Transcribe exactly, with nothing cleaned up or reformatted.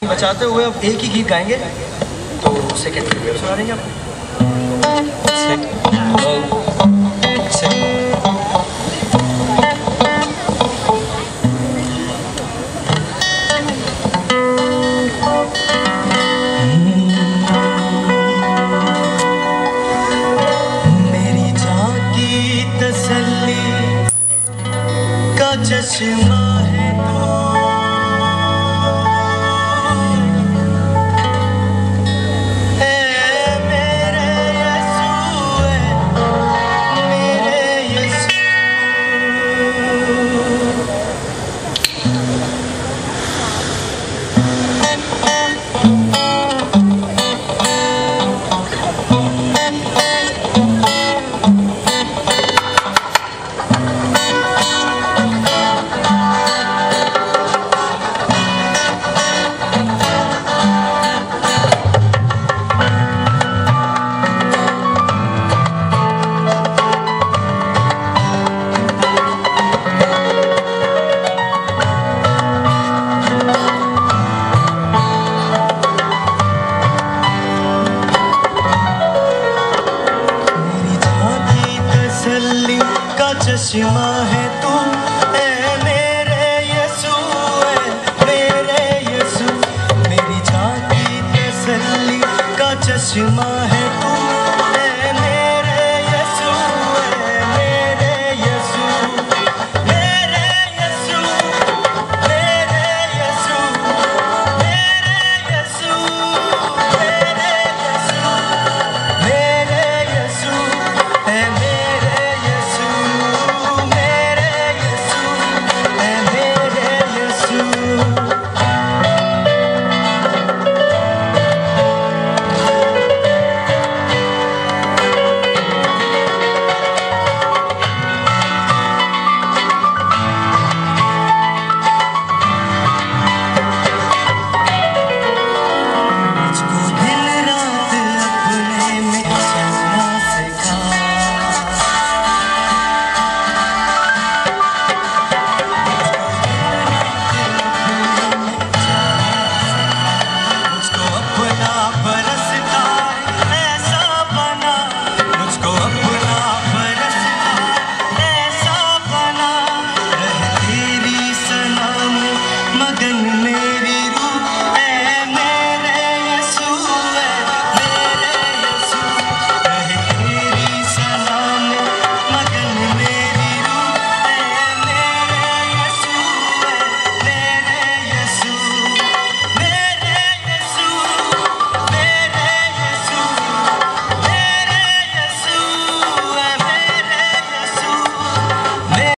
बचाते हुए अब एक ही गीत गाएंगे, तो सेकंड क्लियर सुना देंगे आपको। मेरी जान की तसल्ली का चश्मा है चश्मा है तू, ए मेरे यीशु, ए मेरे यीशु, मेरी जान की तसल्ली का चश्मा